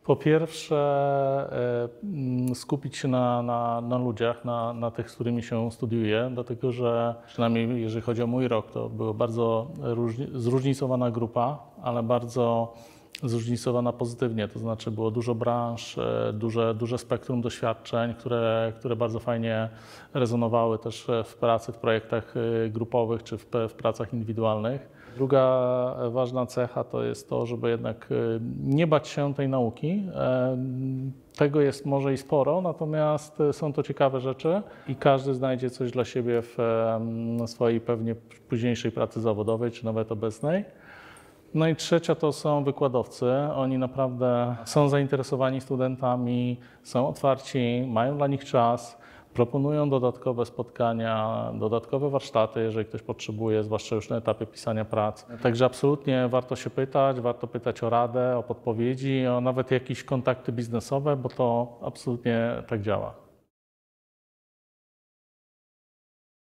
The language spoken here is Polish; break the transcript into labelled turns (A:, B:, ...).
A: Po pierwsze, skupić się na ludziach, na tych, z którymi się studiuje, dlatego że przynajmniej jeżeli chodzi o mój rok, to była bardzo zróżnicowana grupa, ale bardzo zróżnicowana pozytywnie, to znaczy było dużo branż, duże spektrum doświadczeń, które bardzo fajnie rezonowały też w pracy, w projektach grupowych czy w pracach indywidualnych. Druga ważna cecha to jest to, żeby jednak nie bać się tej nauki. Tego jest może i sporo, natomiast są to ciekawe rzeczy i każdy znajdzie coś dla siebie w swojej pewnie późniejszej pracy zawodowej czy nawet obecnej. No i trzecia to są wykładowcy. Oni naprawdę są zainteresowani studentami, są otwarci, mają dla nich czas, proponują dodatkowe spotkania, dodatkowe warsztaty, jeżeli ktoś potrzebuje, zwłaszcza już na etapie pisania prac. Także absolutnie warto pytać o radę, o podpowiedzi, o nawet jakieś kontakty biznesowe, bo to absolutnie tak działa.